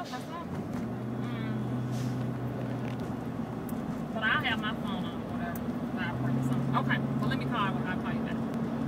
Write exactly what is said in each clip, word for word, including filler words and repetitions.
off or something. Mm. But I'll have my phone on or whatever. Vibrate or something. Okay, well let me call you. I'll call you back.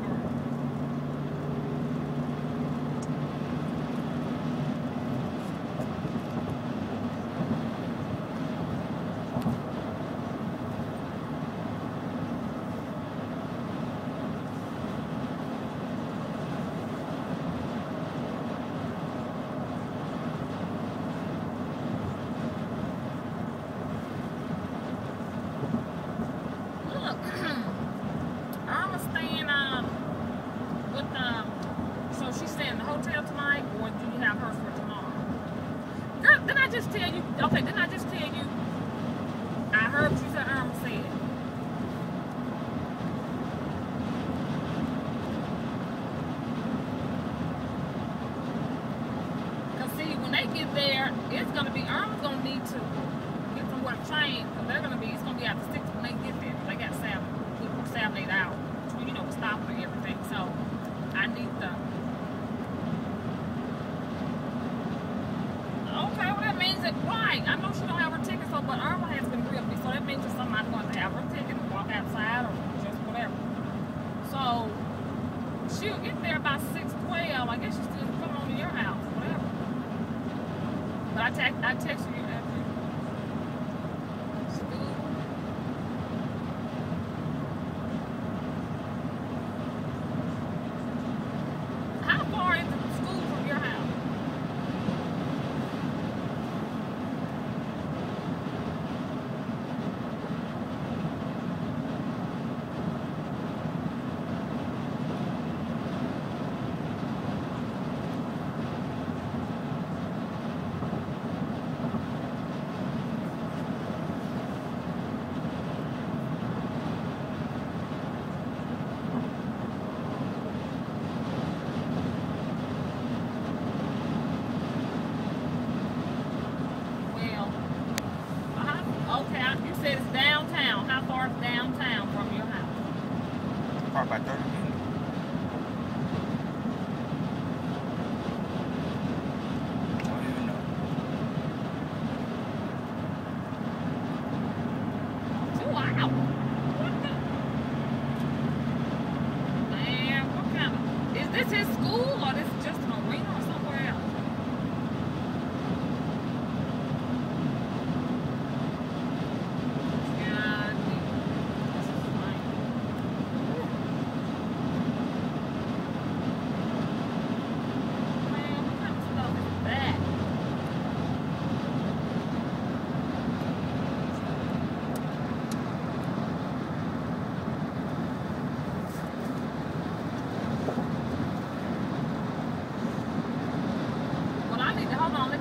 Just tell you, okay, didn't I just tell you, I heard what you said Irma said. Because see, when they get there, it's going to be, Irma's going to need to get somewhere to train, because they're going to be, it's going to be after six when they get there. They got seven, seven, eight hours, you know, stopping and everything, so I need the, okay, well that means that, right, I know she don't have her ticket, so, but Irma has been real me, so that means that somebody's going to have her ticket and walk outside or just whatever. So, she'll get there about six twelve, I guess she's still come on to your house, whatever. But I, text, I text you after school. How far is the school from your house? It's downtown. How far is downtown from your house? Probably about thirty minutes. I don't even know. Two hours? What the? Man, what kind of... Is this his school or this is just an arena or somewhere else? Hold on.